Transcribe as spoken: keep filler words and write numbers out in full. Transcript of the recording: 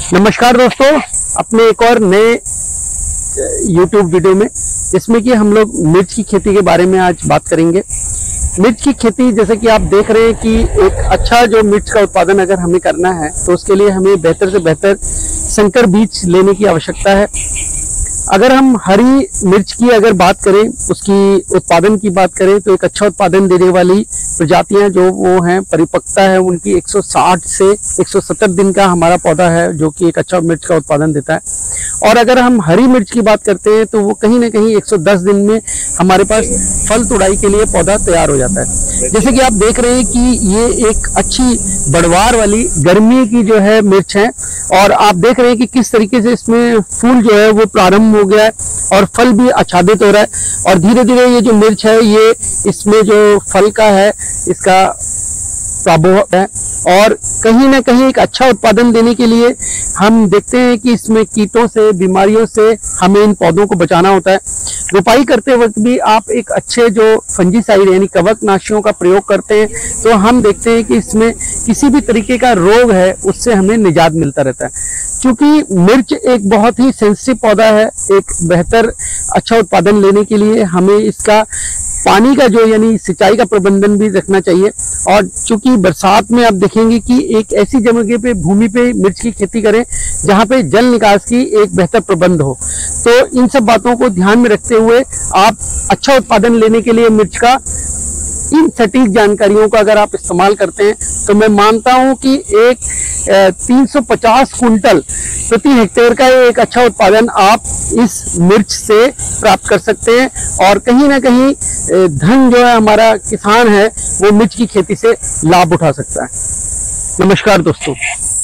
नमस्कार दोस्तों, अपने एक और नए YouTube वीडियो में जिसमें कि हम लोग मिर्च की खेती के बारे में आज बात करेंगे। मिर्च की खेती जैसे कि आप देख रहे हैं कि एक अच्छा जो मिर्च का उत्पादन अगर हमें करना है तो उसके लिए हमें बेहतर से बेहतर संकर बीज लेने की आवश्यकता है। अगर हम हरी मिर्च की अगर बात करें, उसकी उत्पादन की बात करें तो एक अच्छा उत्पादन देने वाली प्रजातियां जो वो हैं, परिपक्वता है उनकी एक सौ साठ से एक सौ सत्तर दिन का हमारा पौधा है जो कि एक अच्छा मिर्च का उत्पादन देता है। और अगर हम हरी मिर्च की बात करते हैं तो वो कहीं ना कहीं एक सौ दस दिन में हमारे पास फल तुड़ाई के लिए पौधा तैयार हो जाता है। जैसे कि आप देख रहे हैं कि ये एक अच्छी बढ़वार वाली गर्मी की जो है मिर्च है और आप देख रहे हैं कि किस तरीके से इसमें फूल जो है वो प्रारंभ हो गया है और फल भी आच्छादित हो रहा है। और धीरे धीरे ये जो मिर्च है ये इसमें जो फल का है इसका प्रभाव है और कहीं ना कहीं एक अच्छा उत्पादन देने के लिए हम देखते हैं कि इसमें कीटों से, बीमारियों से हमें इन पौधों को बचाना होता है। रोपाई करते वक्त भी आप एक अच्छे जो फंजीसाइड यानी कवकनाशियों का प्रयोग करते हैं तो हम देखते हैं कि इसमें किसी भी तरीके का रोग है उससे हमें निजात मिलता रहता है। क्योंकि मिर्च एक बहुत ही सेंसिटिव पौधा है, एक बेहतर अच्छा उत्पादन लेने के लिए हमें इसका पानी का जो यानी सिंचाई का प्रबंधन भी रखना चाहिए। और चूंकि बरसात में आप देखेंगे कि एक ऐसी जगह पे भूमि पे मिर्च की खेती करें जहां पे जल निकास की एक बेहतर प्रबंध हो। तो इन सब बातों को ध्यान में रखते हुए आप अच्छा उत्पादन लेने के लिए मिर्च का इन सटीक जानकारियों का अगर आप इस्तेमाल करते हैं तो मैं मानता हूं कि एक तीन सौ पचास कुंटल प्रति हेक्टेयर का एक अच्छा उत्पादन आप इस मिर्च से प्राप्त कर सकते हैं। और कहीं ना कहीं धन जो है हमारा किसान है वो मिर्च की खेती से लाभ उठा सकता है। नमस्कार दोस्तों।